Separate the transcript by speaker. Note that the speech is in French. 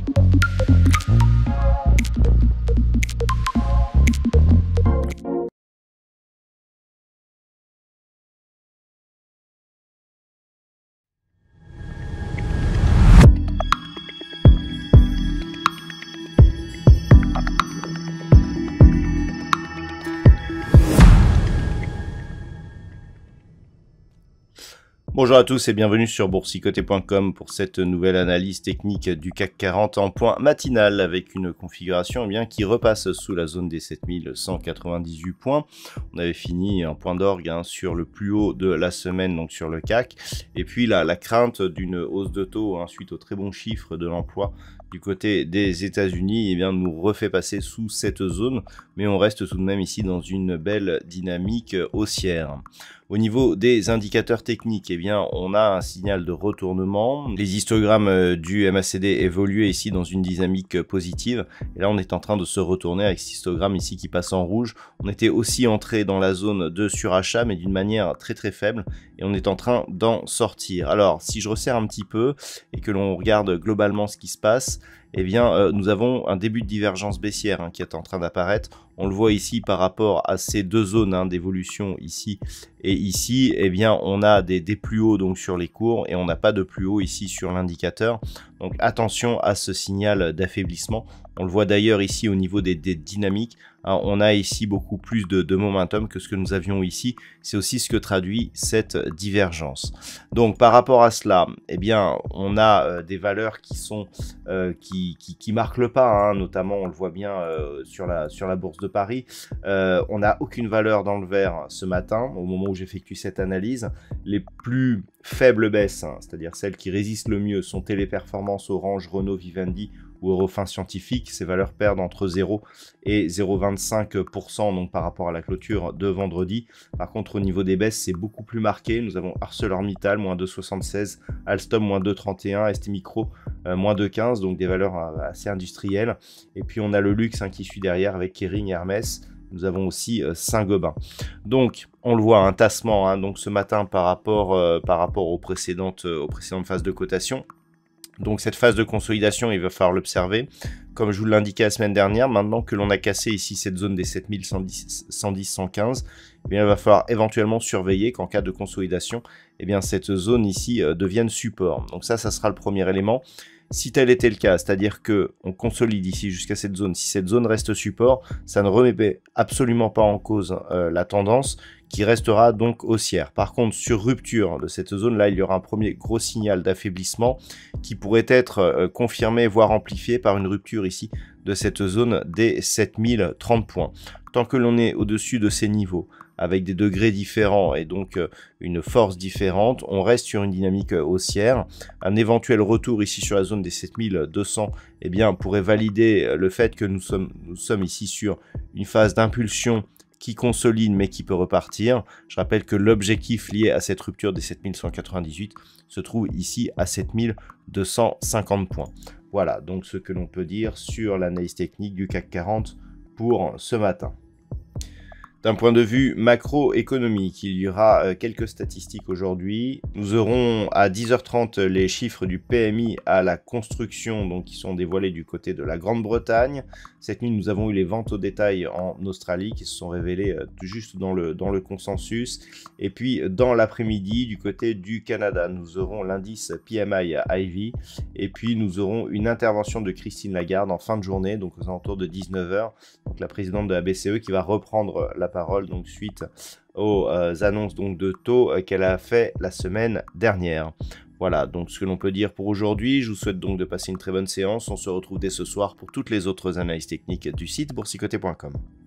Speaker 1: Bonjour à tous et bienvenue sur boursicoté.com pour cette nouvelle analyse technique du CAC 40 en point matinal avec une configuration qui repasse sous la zone des 7198 points. On avait fini un point d'orgue sur le plus haut de la semaine, donc sur le CAC. Et puis la crainte d'une hausse de taux suite aux très bons chiffres de l'emploi du côté des États-Unis nous refait passer sous cette zone, mais on reste tout de même ici dans une belle dynamique haussière. Au niveau des indicateurs techniques, on a un signal de retournement. Les histogrammes du MACD évoluaient ici dans une dynamique positive. Et là, on est en train de se retourner avec cet histogramme ici qui passe en rouge. On était aussi entré dans la zone de surachat, mais d'une manière très très faible. Et on est en train d'en sortir. Alors, si je resserre un petit peu et que l'on regarde globalement ce qui se passe, nous avons un début de divergence baissière qui est en train d'apparaître. On le voit ici par rapport à ces deux zones d'évolution ici et ici. On a des plus hauts donc sur les cours et on n'a pas de plus haut ici sur l'indicateur. Donc attention à ce signal d'affaiblissement. On le voit d'ailleurs ici au niveau des dynamiques. On a ici beaucoup plus de momentum que ce que nous avions ici. C'est aussi ce que traduit cette divergence. Donc par rapport à cela, on a des valeurs qui sont qui marquent le pas, notamment on le voit bien sur la bourse de Paris. On n'a aucune valeur dans le vert ce matin au moment où j'effectue cette analyse. Les plus faibles baisses, c'est-à-dire celles qui résistent le mieux, sont Téléperformance, Orange, Renault, Vivendi ou Eurofins Scientifique. Ces valeurs perdent entre 0 et 0,25% donc par rapport à la clôture de vendredi. Par contre, au niveau des baisses, c'est beaucoup plus marqué. Nous avons ArcelorMittal, moins 2,76, Alstom, moins 2,31, STMicro, moins 2,15, donc des valeurs assez industrielles. Et puis, on a le luxe qui suit derrière avec Kering et Hermès. Nous avons aussi Saint-Gobain. Donc, on le voit, un tassement donc ce matin par rapport aux précédentes phases de cotation. Donc cette phase de consolidation, il va falloir l'observer. Comme je vous l'indiquais la semaine dernière, maintenant que l'on a cassé ici cette zone des 7110-115, il va falloir éventuellement surveiller qu'en cas de consolidation, cette zone ici devienne support. Donc ça sera le premier élément. Si tel était le cas, c'est-à-dire qu'on consolide ici jusqu'à cette zone, si cette zone reste support, ça ne remet absolument pas en cause la tendance qui restera donc haussière. Par contre, sur rupture de cette zone-là, il y aura un premier gros signal d'affaiblissement qui pourrait être confirmé, voire amplifié par une rupture ici de cette zone des 7030 points. Tant que l'on est au-dessus de ces niveaux, avec des degrés différents et donc une force différente, on reste sur une dynamique haussière. Un éventuel retour ici sur la zone des 7200 pourrait valider le fait que nous sommes ici sur une phase d'impulsion qui consolide mais qui peut repartir. Je rappelle que l'objectif lié à cette rupture des 7198 se trouve ici à 7250 points. Voilà donc ce que l'on peut dire sur l'analyse technique du CAC 40 pour ce matin. D'un point de vue macroéconomique, il y aura quelques statistiques aujourd'hui. Nous aurons à 10h30 les chiffres du PMI à la construction, donc qui sont dévoilés du côté de la Grande-Bretagne. Cette nuit, nous avons eu les ventes au détail en Australie qui se sont révélées juste dans le consensus. Et puis, dans l'après-midi, du côté du Canada, nous aurons l'indice PMI à Ivy. Et puis, nous aurons une intervention de Christine Lagarde en fin de journée, donc aux alentours de 19h. Donc, la présidente de la BCE qui va reprendre la parole donc suite aux annonces donc de taux qu'elle a fait la semaine dernière. Voilà donc ce que l'on peut dire pour aujourd'hui. Je vous souhaite donc de passer une très bonne séance. On se retrouve dès ce soir pour toutes les autres analyses techniques du site boursicoté.com.